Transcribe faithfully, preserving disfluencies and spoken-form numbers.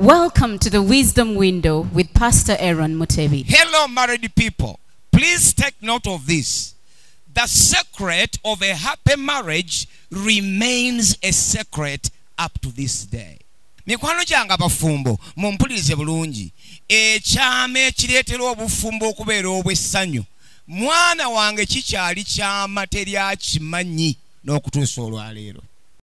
Welcome to the Wisdom Window with Pastor Aaron Mutebi. Hello, married people. Please take note of this. The secret of a happy marriage remains a secret up to this day. Mikwano janga bafumbo mumpulirize bulungi. Ekyama ekireetera obufumbo okubeera obw'essanyu. Mwana wange kikyali kyama teri akimanyi n'okutuusa olwaleero.